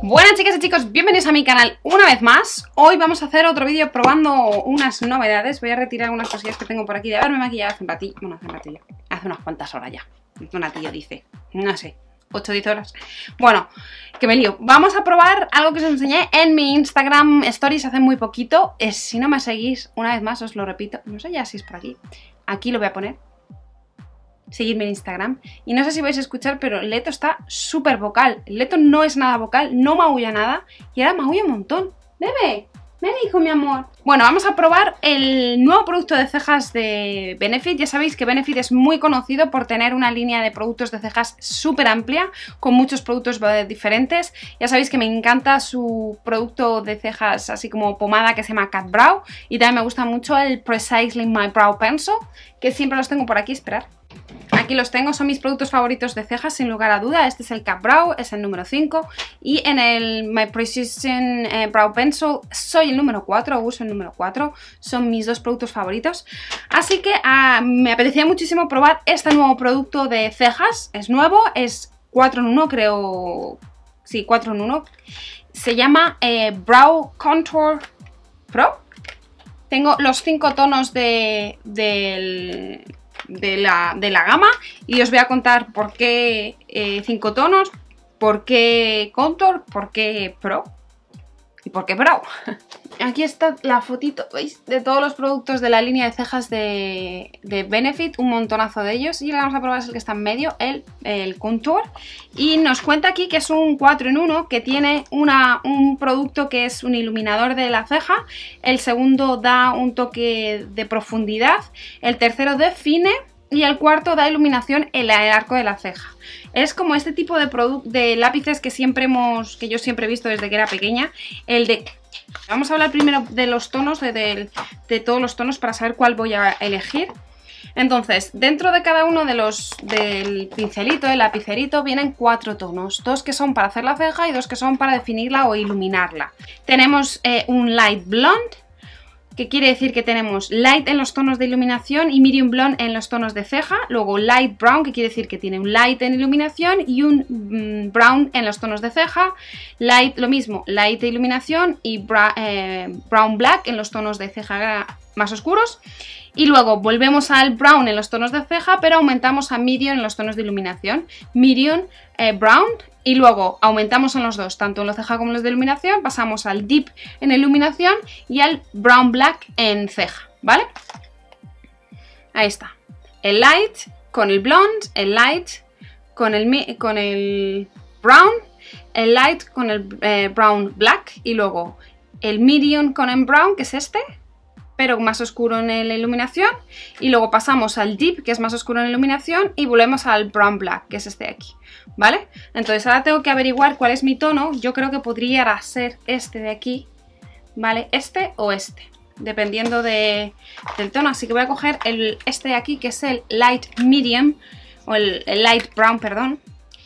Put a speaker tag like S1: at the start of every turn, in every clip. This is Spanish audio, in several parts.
S1: Buenas chicas y chicos, bienvenidos a mi canal una vez más. Hoy vamos a hacer otro vídeo probando unas novedades. Voy a retirar unas cosillas que tengo por aquí de haberme maquillado hace un ratillo. Bueno, hace un ratillo, hace unas cuantas horas ya. Un ratillo dice, no sé, 8 o 10 horas. Bueno, que me lío. Vamos a probar algo que os enseñé en mi Instagram Stories hace muy poquito. Si no me seguís, una vez más os lo repito, no sé ya si es por aquí. Aquí lo voy a poner. Seguidme en Instagram. Y no sé si vais a escuchar, pero Leto está súper vocal. Leto no es nada vocal, no maulla nada. Y ahora maulla un montón. Bebé, ven hijo, mi amor. Bueno, vamos a probar el nuevo producto de cejas de Benefit. Ya sabéis que Benefit es muy conocido por tener una línea de productos de cejas súper amplia, con muchos productos diferentes. Ya sabéis que me encanta su producto de cejas así como pomada que se llama Cat Brow. Y también me gusta mucho el Precisely My Brow Pencil, que siempre los tengo por aquí, esperar. Aquí los tengo, son mis productos favoritos de cejas sin lugar a duda. Este es el Cat Brow, es el número 5. Y en el My Precision Brow Pencil soy el número 4, uso el número 4. Son mis dos productos favoritos. Así que me apetecía muchísimo probar este nuevo producto de cejas. Es nuevo, es 4 en 1 creo. Sí, 4 en 1. Se llama Brow Contour Pro. Tengo los 5 tonos de la gama y os voy a contar por qué 5 tonos, por qué Contour, por qué Pro y por qué Brow. Aquí está la fotito, ¿veis? De todos los productos de la línea de cejas de Benefit, un montonazo de ellos. Y el que vamos a probar es el que está en medio, el Contour. Y nos cuenta aquí que es un 4 en 1, que tiene un producto que es un iluminador de la ceja. El segundo da un toque de profundidad. El tercero define. Y el cuarto da iluminación en el arco de la ceja. Es como este tipo de lápices que yo siempre he visto desde que era pequeña. Vamos a hablar primero de los tonos, de todos los tonos para saber cuál voy a elegir. Entonces, dentro de cada uno del pincelito, el lapicerito, vienen 4 tonos. 2 que son para hacer la ceja y 2 que son para definirla o iluminarla. Tenemos un light blonde, que quiere decir que tenemos light en los tonos de iluminación y medium blonde en los tonos de ceja. Luego light brown, que quiere decir que tiene un light en iluminación y un brown en los tonos de ceja. Light, lo mismo, light de iluminación y brown black en los tonos de ceja más oscuros. Y luego volvemos al brown en los tonos de ceja, pero aumentamos a medium en los tonos de iluminación. Medium, brown, y luego aumentamos en los dos, tanto en los ceja como en los de iluminación. Pasamos al deep en iluminación y al brown black en ceja, ¿vale? Ahí está. El light con el blonde, el light con el brown, el light con el brown black y luego el medium con el brown, que es este, pero más oscuro en la iluminación, y luego pasamos al deep, que es más oscuro en la iluminación, y volvemos al brown black, que es este de aquí, ¿vale? Entonces ahora tengo que averiguar cuál es mi tono. Yo creo que podría ser este de aquí, ¿vale? Este o este, dependiendo del tono, así que voy a coger este de aquí, que es el light medium, o el light brown, perdón,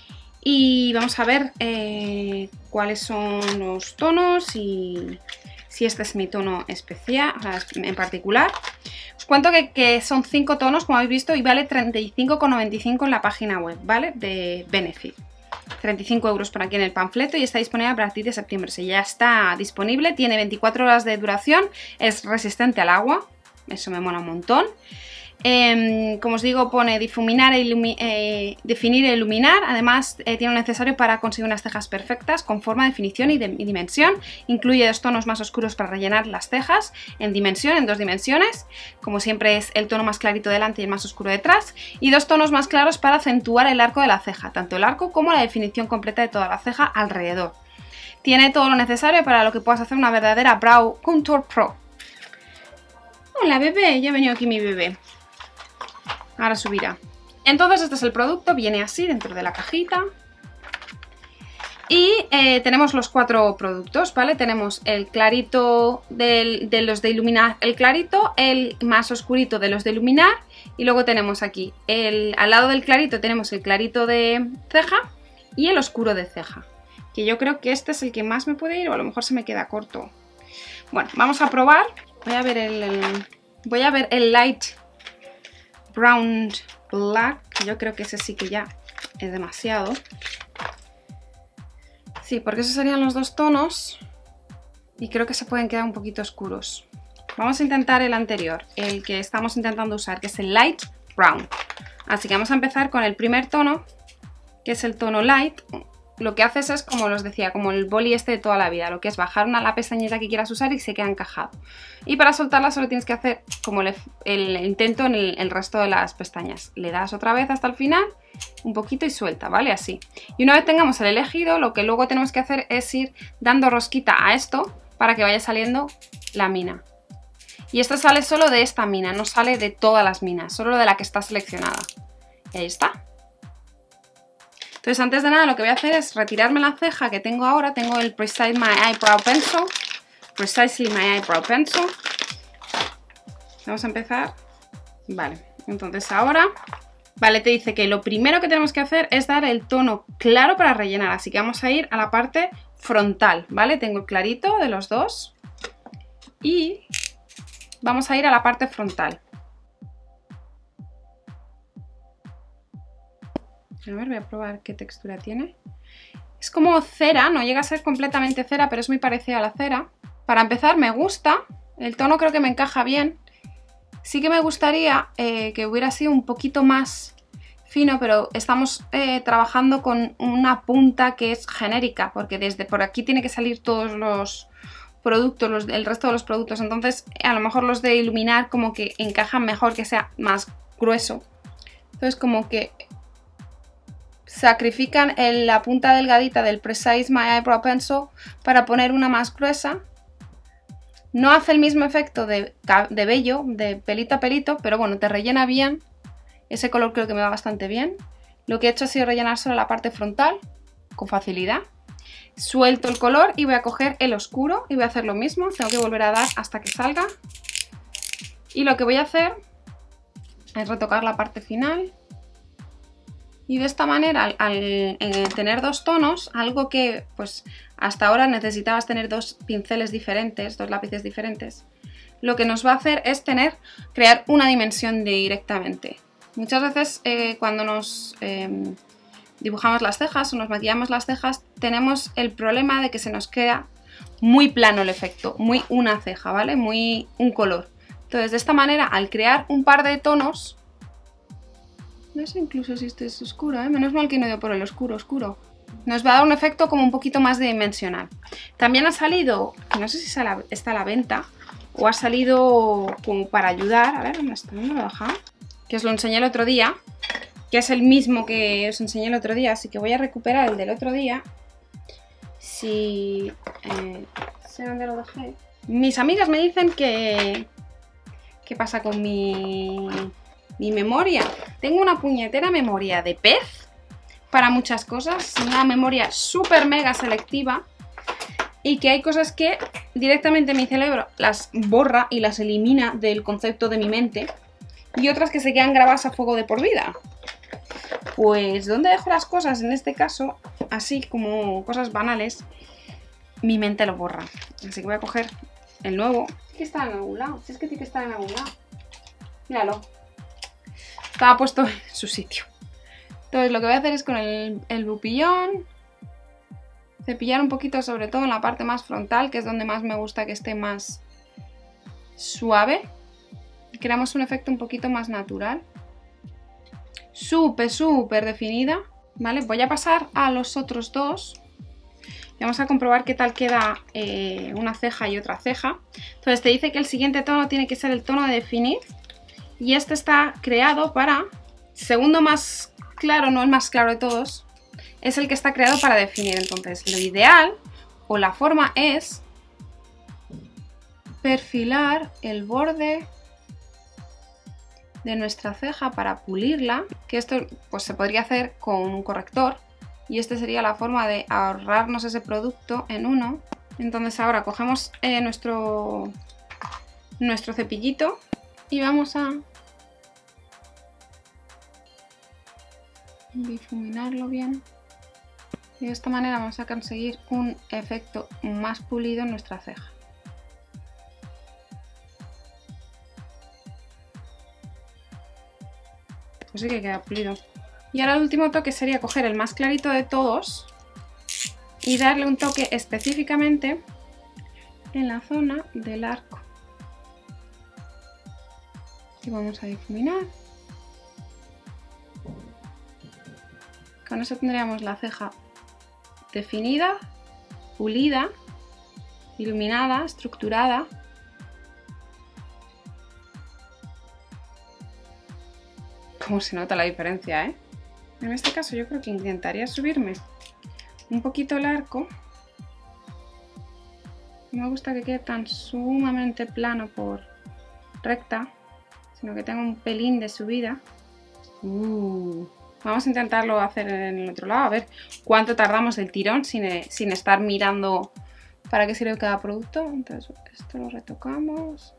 S1: y vamos a ver cuáles son los tonos y si este es mi tono especial, o sea, en particular. Os cuento que son 5 tonos, como habéis visto, y vale 35,95 en la página web, ¿vale? De Benefit. 35 euros por aquí en el panfleto y está disponible a partir de septiembre. Si ya está disponible, tiene 24 horas de duración, es resistente al agua, eso me mola un montón. Como os digo, pone difuminar definir e iluminar. Además tiene lo necesario para conseguir unas cejas perfectas con forma, definición y dimensión. Incluye 2 tonos más oscuros para rellenar las cejas en 2 dimensiones. Como siempre es el tono más clarito delante y el más oscuro detrás. Y 2 tonos más claros para acentuar el arco de la ceja, tanto el arco como la definición completa de toda la ceja alrededor. Tiene todo lo necesario para lo que puedas hacer una verdadera Brow Contour Pro. Hola bebé, ya ha venido aquí mi bebé. Ahora subirá. Entonces este es el producto, viene así dentro de la cajita. Y tenemos los 4 productos, ¿vale? Tenemos el clarito de los de iluminar, el clarito, el más oscurito de los de iluminar. Y luego tenemos aquí, al lado del clarito tenemos el clarito de ceja y el oscuro de ceja. Que yo creo que este es el que más me puede ir, o a lo mejor se me queda corto. Bueno, vamos a probar. Voy a ver el light brown black, yo creo que ese sí que ya es demasiado. Sí, porque esos serían los dos tonos y creo que se pueden quedar un poquito oscuros. Vamos a intentar el anterior, el que estamos intentando usar, que es el Light Brown. Así que vamos a empezar con el primer tono, que es el tono Light. Lo que haces es, como os decía, como el boli este de toda la vida, lo que es bajar la pestañita que quieras usar y se queda encajado. Y para soltarla solo tienes que hacer como el intento en el resto de las pestañas. Le das otra vez hasta el final, un poquito y suelta, ¿vale? Así. Y una vez tengamos el elegido, lo que luego tenemos que hacer es ir dando rosquita a esto para que vaya saliendo la mina. Y esto sale solo de esta mina, no sale de todas las minas, solo de la que está seleccionada. Y ahí está. Entonces, antes de nada, lo que voy a hacer es retirarme la ceja que tengo ahora. Tengo el Precisely My Eyebrow Pencil. Vamos a empezar. Vale, entonces ahora... Vale, te dice que lo primero que tenemos que hacer es dar el tono claro para rellenar. Así que vamos a ir a la parte frontal, ¿vale? Tengo el clarito de los dos. Y vamos a ir a la parte frontal. A ver, voy a probar qué textura tiene. Es como cera, no llega a ser completamente cera, pero es muy parecida a la cera. Para empezar, me gusta. El tono creo que me encaja bien. Sí que me gustaría que hubiera sido un poquito más fino, pero estamos trabajando con una punta que es genérica, porque desde por aquí tiene que salir todos los productos, el resto de los productos. Entonces, a lo mejor los de iluminar como que encajan mejor, que sea más grueso. Entonces, como que sacrifican la punta delgadita del Precisely My Eyebrow Pencil para poner una más gruesa. No hace el mismo efecto de vello, de pelito a pelito, pero bueno, te rellena bien. Ese color creo que me va bastante bien. Lo que he hecho ha sido rellenar solo la parte frontal, con facilidad. Suelto el color y voy a coger el oscuro y voy a hacer lo mismo. Tengo que volver a dar hasta que salga. Y lo que voy a hacer es retocar la parte final. Y de esta manera, al tener dos tonos, algo que pues hasta ahora necesitabas tener dos pinceles diferentes, dos lápices diferentes, lo que nos va a hacer es crear una dimensión directamente. Muchas veces cuando nos dibujamos las cejas o nos maquillamos las cejas, tenemos el problema de que se nos queda muy plano el efecto, muy una ceja, ¿vale? Muy un color. Entonces, de esta manera, al crear un par de tonos... No sé incluso si este es oscuro, ¿eh? Menos mal que no he ido por el oscuro. Nos va a dar un efecto como un poquito más dimensional. También ha salido, no sé si está a la venta, o ha salido como para ayudar. A ver, ¿dónde está? ¿Dónde lo he dejado? Que os lo enseñé el otro día, que es el mismo que os enseñé el otro día, así que voy a recuperar el del otro día. Si sé dónde lo dejé. Mis amigas me dicen que... ¿Qué pasa con mi memoria? Tengo una puñetera memoria de pez para muchas cosas, una memoria súper mega selectiva, y que hay cosas que directamente mi cerebro las borra y las elimina del concepto de mi mente, y otras que se quedan grabadas a fuego de por vida. Pues ¿dónde dejo las cosas? En este caso, así como cosas banales, mi mente lo borra. Así que voy a coger el nuevo. Tiene que estar en algún lado, si es que tiene que estar en algún lado. Míralo. Estaba puesto en su sitio. Entonces lo que voy a hacer es con el bupillón cepillar un poquito, sobre todo en la parte más frontal, que es donde más me gusta que esté más suave. Y creamos un efecto un poquito más natural. Súper definida. ¿Vale? Voy a pasar a los otros dos. Y vamos a comprobar qué tal queda una ceja y otra ceja. Entonces te dice que el siguiente tono tiene que ser el tono de definir. Y este está creado para, segundo más claro, no el más claro de todos, es el que está creado para definir. Entonces lo ideal o la forma es perfilar el borde de nuestra ceja para pulirla, que esto pues se podría hacer con un corrector, y esta sería la forma de ahorrarnos ese producto en uno. Entonces ahora cogemos nuestro cepillito y vamos a difuminarlo bien. Y de esta manera vamos a conseguir un efecto más pulido en nuestra ceja. Pues sí que queda pulido. Y ahora el último toque sería coger el más clarito de todos y darle un toque específicamente en la zona del arco. Y vamos a difuminar. Con eso tendríamos la ceja definida, pulida, iluminada, estructurada. Cómo se nota la diferencia, ¿eh? En este caso yo creo que intentaría subirme un poquito el arco. No me gusta que quede tan sumamente plano por recta, sino que tenga un pelín de subida. Vamos a intentarlo hacer en el otro lado, a ver cuánto tardamos del tirón sin estar mirando para qué sirve cada producto. Entonces esto lo retocamos.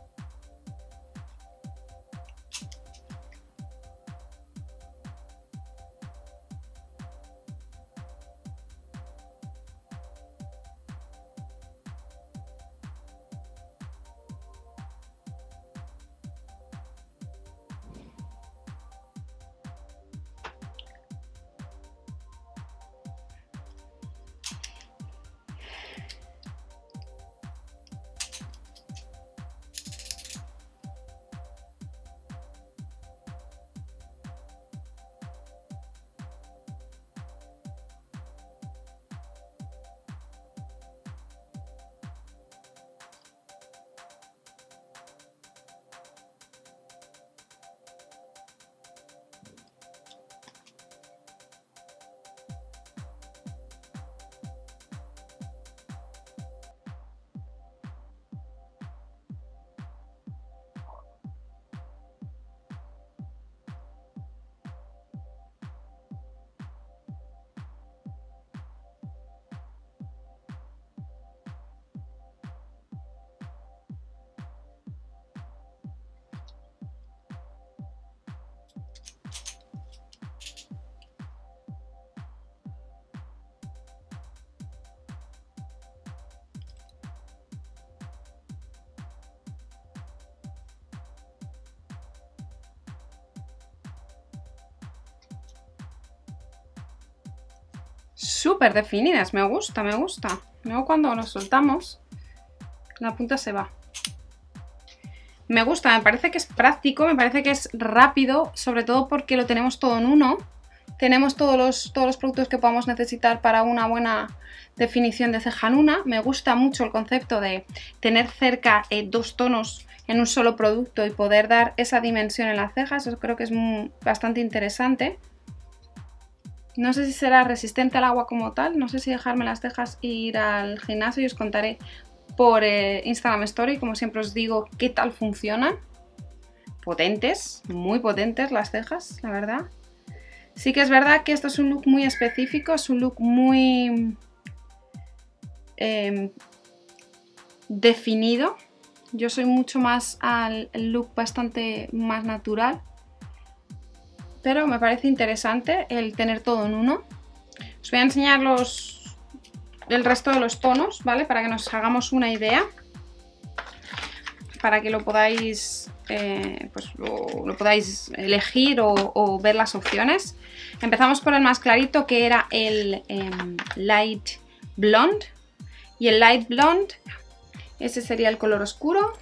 S1: Súper definidas, me gusta, me gusta. Luego cuando nos soltamos, la punta se va. Me gusta, me parece que es práctico, me parece que es rápido, sobre todo porque lo tenemos todo en uno. Tenemos todos los productos que podamos necesitar para una buena definición de ceja en una. Me gusta mucho el concepto de tener cerca dos tonos en un solo producto y poder dar esa dimensión en las cejas. Eso creo que es bastante interesante. No sé si será resistente al agua como tal, no sé si dejarme las cejas e ir al gimnasio y os contaré por Instagram Story, como siempre os digo, qué tal funcionan. Potentes, muy potentes las cejas, la verdad. Sí que es verdad que esto es un look muy específico, es un look muy definido. Yo soy mucho más al look bastante más natural. Pero me parece interesante el tener todo en uno. Os voy a enseñar el resto de los tonos, ¿vale? Para que nos hagamos una idea. Para que lo podáis, lo podáis elegir o ver las opciones. Empezamos por el más clarito, que era el Light Blonde. Y el Light Blonde, ese sería el color oscuro.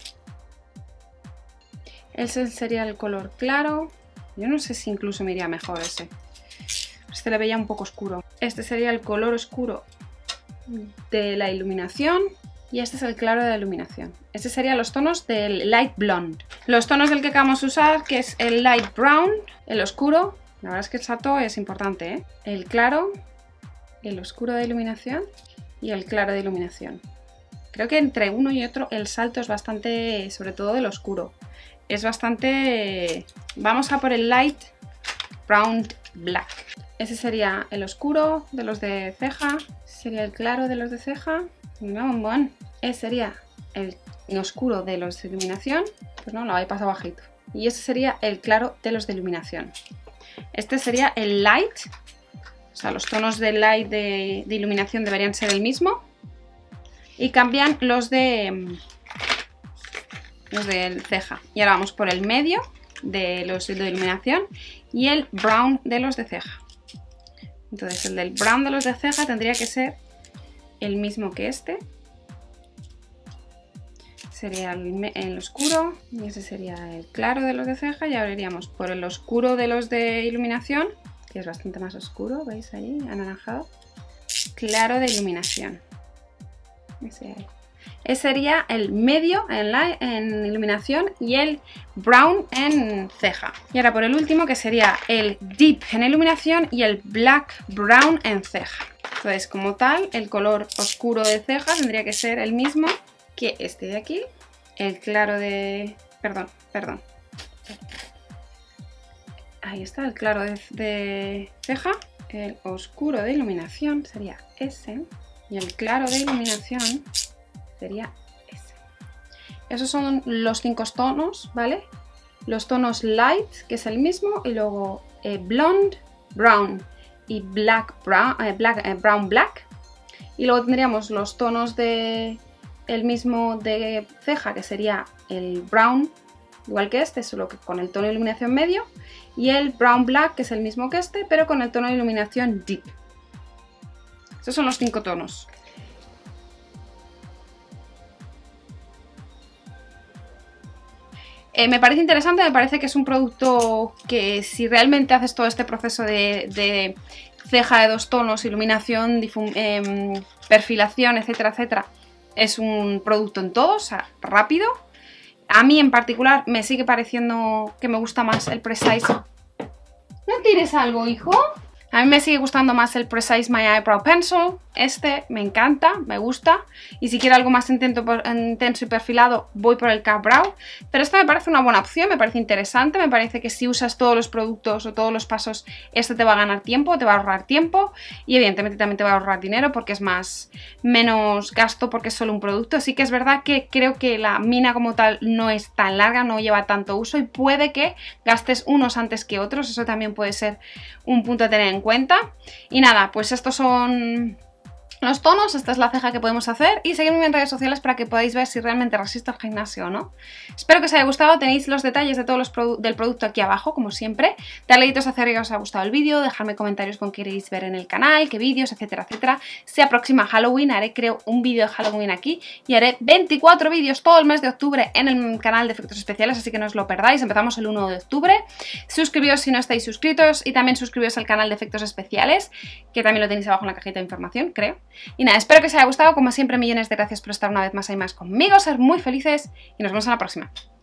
S1: Ese sería el color claro. Yo no sé si incluso me iría mejor ese. Este le veía un poco oscuro. Este sería el color oscuro de la iluminación. Y este es el claro de la iluminación. Estos serían los tonos del Light Blonde. Los tonos del que acabamos de usar, que es el Light Brown, el oscuro. La verdad es que el salto es importante, ¿eh? El claro, el oscuro de iluminación y el claro de iluminación. Creo que entre uno y otro el salto es bastante, sobre todo del oscuro. Es bastante... Vamos a por el Light Brown Black. Ese sería el oscuro de los de ceja. Ese sería el claro de los de ceja. No, bombón. Ese sería el oscuro de los de iluminación. Pues no, lo habéis pasado bajito. Y ese sería el claro de los de iluminación. Este sería el light. O sea, los tonos de light de iluminación deberían ser el mismo. Y cambian los de ceja. Y ahora vamos por el medio de los de iluminación y el brown de los de ceja. Entonces el del brown de los de ceja tendría que ser el mismo que este. Sería el oscuro y ese sería el claro de los de ceja. Y ahora iríamos por el oscuro de los de iluminación, que es bastante más oscuro, ¿veis ahí? Anaranjado. Claro de iluminación. Ese sería el medio en iluminación y el brown en ceja. Y ahora por el último, que sería el deep en iluminación y el black brown en ceja. Entonces, como tal, el color oscuro de ceja tendría que ser el mismo que este de aquí. El claro de... Perdón. Ahí está, el claro de ceja. El oscuro de iluminación sería ese. Y el claro de iluminación sería ese. Esos son los 5 tonos, ¿vale? Los tonos light, que es el mismo, y luego blonde, brown y brown black. Y luego tendríamos los tonos de el mismo de ceja, que sería el brown, igual que este, solo que con el tono de iluminación medio, y el brown black, que es el mismo que este, pero con el tono de iluminación deep. Esos son los 5 tonos. Me parece interesante, me parece que es un producto que si realmente haces todo este proceso de ceja de 2 tonos, iluminación, perfilación, etcétera, etcétera, es un producto en todo, o sea, rápido. A mí en particular me sigue pareciendo que me gusta más el Precise. ¿No tires algo, hijo? A mí me sigue gustando más el Precise My Eyebrow Pencil. Este me encanta, me gusta. Y si quiero algo más intenso y perfilado, voy por el Cat Brow. Pero esta me parece una buena opción, me parece interesante. Me parece que si usas todos los productos o todos los pasos, este te va a ganar tiempo, te va a ahorrar tiempo. Y evidentemente también te va a ahorrar dinero porque es menos gasto porque es solo un producto. Sí que es verdad que creo que la mina como tal no es tan larga, no lleva tanto uso. Y puede que gastes unos antes que otros. Eso también puede ser un punto a tener en cuenta. Y nada, pues estos son los tonos, esta es la ceja que podemos hacer y seguidme en redes sociales para que podáis ver si realmente resiste al gimnasio o no. Espero que os haya gustado, tenéis los detalles de todos del producto aquí abajo, como siempre. Darle deditos hacia arriba si os ha gustado el vídeo, dejadme comentarios con qué queréis ver en el canal, qué vídeos, etcétera, etcétera. Se aproxima Halloween, haré creo un vídeo de Halloween aquí y haré 24 vídeos todo el mes de octubre en el canal de efectos especiales, así que no os lo perdáis, empezamos el 1 de octubre. Suscribíos si no estáis suscritos y también suscribíos al canal de efectos especiales, que también lo tenéis abajo en la cajita de información, creo. Y nada, espero que os haya gustado, como siempre millones de gracias por estar una vez más ahí más conmigo, ser muy felices y nos vemos en la próxima.